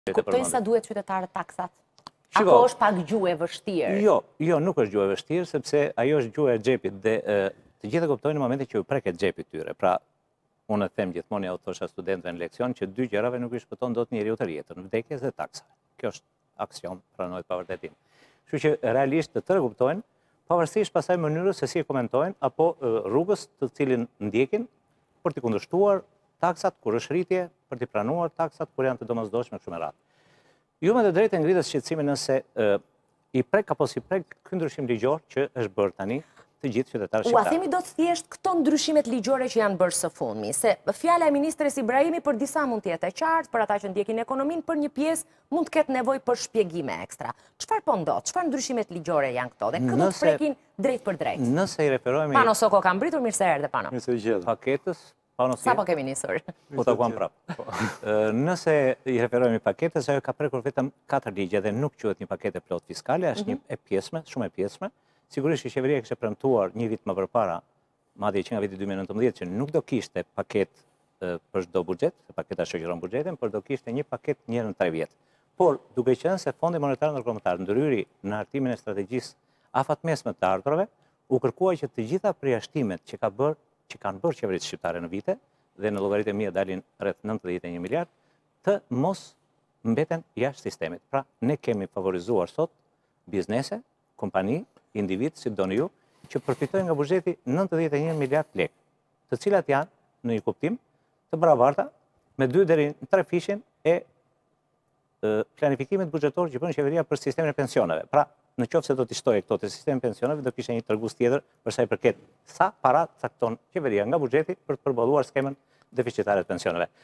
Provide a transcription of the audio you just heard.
Kuptoj sa duhet qytetarët taksat? Apo është pak gjuhë e vështirë? Jo, nuk është gjuhë e vështirë, sepse ajo është gjuhë e xhepit dhe të gjithë e kuptojnë në momentin që ju preket xhepit tyre. Pra, unë e them gjithmonë, ja u thosha studentëve në leksion, që dy gjërave nuk i shpëton dot njeriu të jetën, vdekjes dhe taksa. Kjo është aksion, pranohet pa vërtetim. Kështu që realisht të tërë kuptojnë, pavarësisht pasaj mënyrës se si e komentojnë, apo rrugës të cilin ndjekin për të kundërshtuar taksat kur është rritje, për të pranuar taksat kur janë të domosdoshme kështu me radhë. Ju me të drejtë ngritët shqetësimin nëse i prek apo si prek ky ndryshim ligjor që është bërë tani të gjithë qytetarët shqiptarë. A themi do të thjesht këto ndryshimet ligjore që janë bërë së fundmi, se fjala e ministres Ibrahimi për disa mund të jetë e qartë, për ata që ndjekin ekonominë, për një pjesë mund të ketë nevojë për shpjegime ekstra. Çfarë po ndodh? Çfarë ndryshimet ligjore janë këto dhe këto të prekin drejt për drejt? Nëse i referohemi Pano Soko ka mbritur, mirë se erdhe Pano. Mirë se vjen. Paketës, sa po kemi nisur? Po takuam prapë. Nëse i referohemi paketës, ajo ka prekur vetëm 4 ligje dhe nuk quhet një paketë plot fiskale, është një e pjesme, shumë e pjesme. Sigurisht që qeveria kishte premtuar një vit më përpara, madje që nga viti 2019 që nuk do kishte paketë për çdo buxhet, se paketa shoqëron buxhetin, por do kishte një paketë një në 3 vjet. Por duke qenë se Fondi Monetar Ndërkombëtar ndryri në hartimin e strategjisë afatmesme të ardhurave, u kërkua që të gjitha përjashtimet që kanë bërë qeveritë shqiptare në vite, dhe në llogaritë mia dalin rreth 91 miliard, të mos mbeten jashtë sistemit. Pra, ne kemi favorizuar sot biznese, kompani, individ, si doni ju, që përfitojnë nga buxheti 91 miliard lekë, të cilat janë në një kuptim të barabarta me 2 deri në 3 fishin e planifikimit buxhetor që bën qeveria për sistemin e pensioneve. Pra, në qoftë se do t'i shtojë këto te sistemi pensioneve, do kishte një tregus tjetër për sa i përket sa para cakton qeveria nga buxheti për të përballuar skemën deficitare të pensioneve.